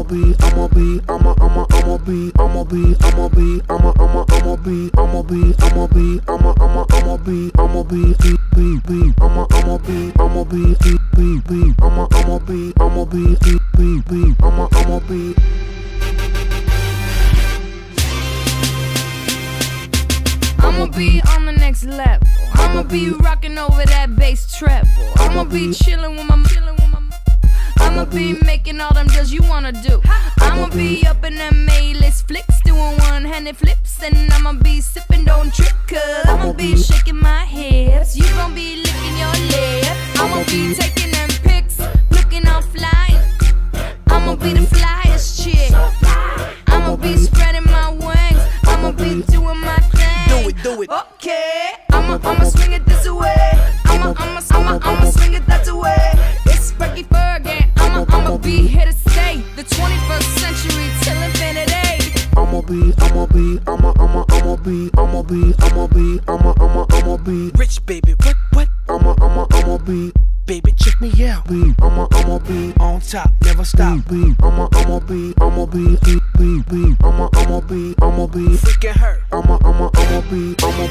I'ma be on the next level. I'ma be rocking over that bass treble. I'ma be chillin' with my I'ma be making all them deals you wanna do. I'ma be up in them A-list flicks, doing one-handed flips, and I'ma be sipping, don't trip, cause I'ma be shaking my hips. You gon' be licking your lips. I'ma be taking them pics, looking all fly. I'ma be the flyest chick. I'ma be spreading my wings. I'ma be doing my thing. Do it. Okay. I'ma swing it this way. I'ma swing it that way. It's Frankie Fergie. I'ma be here to stay. The 21st century till infinity. I'ma be Rich baby, what? I'ma be Baby, check me out. I'ma be On top, never stop. I'ma be Freaking her. I'ma be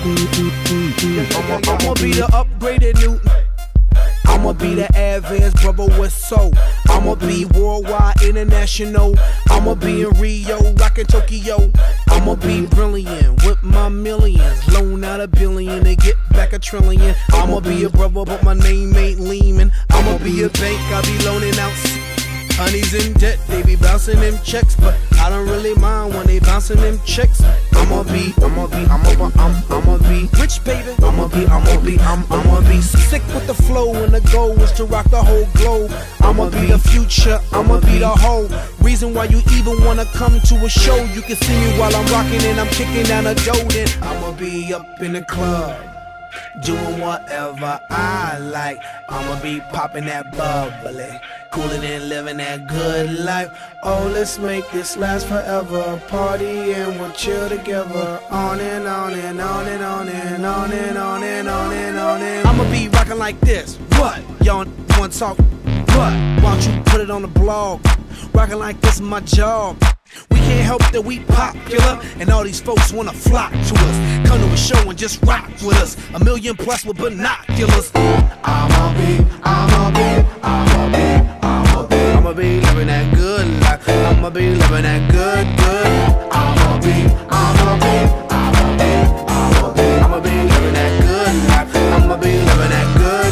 I'ma be the upgraded new. I'ma be the advanced brother with soul. I'ma be worldwide, international. I'ma be in Rio, rockin' Tokyo. I'ma be brilliant with my millions. Loan out $1 billion to get back $1 trillion. I'ma be a brother, but my name ain't Lehman. I'ma be a bank, I be loaning out. Honey's in debt, they be bouncing them checks, but I don't really mind when they bouncing them checks. I'ma be rich, baby. I'ma be sick with the flow, and the goal is to rock the whole globe. I'ma be the future, I'ma be the whole reason why you even wanna come to a show. You can see me while I'm rocking and I'm kicking down a dough. Then I'ma be up in the club, doing whatever I like. I'ma be popping that bubbly, cooling and living that good life. Oh, let's make this last forever. Party and we'll chill together. On and on and on and on and on and on and on and on and. I'ma be rocking like this. What? Y'all wanna talk? What? Why don't you put it on the blog? Rocking like this is my job. We can't help that we popular, and all these folks wanna flock to us. Come to a show and just rock with us. 1 million plus with binoculars. I'ma be living that good life. I'ma be living that good. I'ma be living that good life. I'ma be living that good.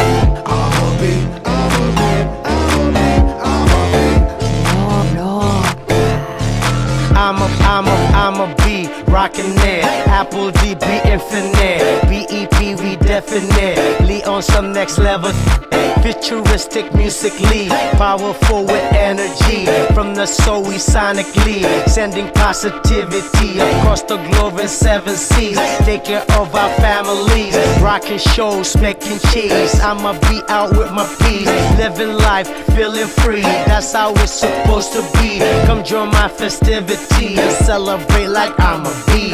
I'ma be rockin' it. Apple D, be infinite. BEP, we definitely on some next level. Futuristic musically, powerful with energy. From the soul we sonically sending positivity across the globe in 7 seas. Take care of our families, rocking shows, making cheese. I'ma be out with my peace, living life, feeling free. That's how it's supposed to be. Come join my festivity and celebrate like I'ma be.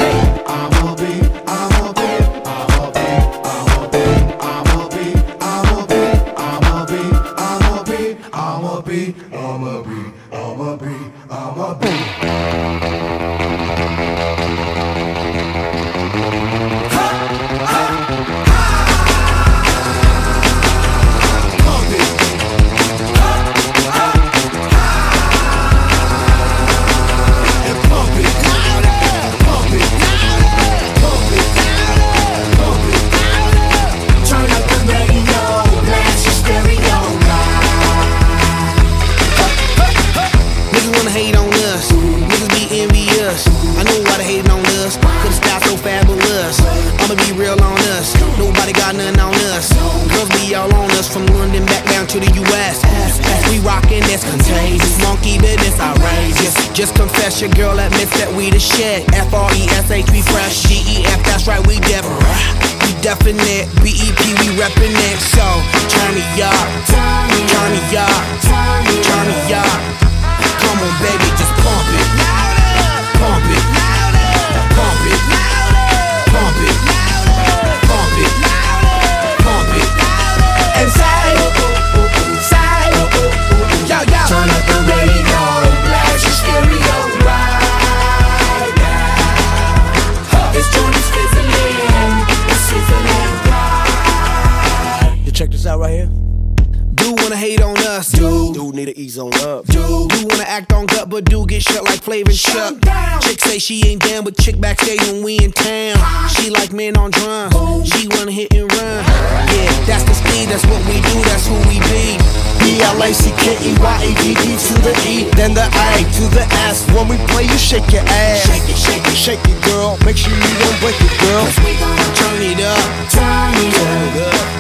Just confess your girl admits that we the shit. F-R-E-S-H, we fresh. G-E-F, that's right, we different. We definite. B-E-P, we reppin' it. So, turn me up. Turn me up. Turn me up. Come on, baby, just pump it. Pump it. Pump it. Pump it. Pump it. Pump it. And say, yo, yo. Turn up the radio. hate on us. Dude need to ease on up. Dude wanna act on gut, but dude get shut like Flavor and Chuck. Chick say she ain't down, but chick backstage when we in town. She like men on drum. She wanna hit and run. Yeah, that's the speed, that's what we do, that's who we be. B-L-A-C-K-E-Y-A-D-D to the E, then the A to the S. When we play, you shake your ass. Shake it, shake it, shake it, girl. Make sure you don't break it, girl. Turn it up. Turn it up.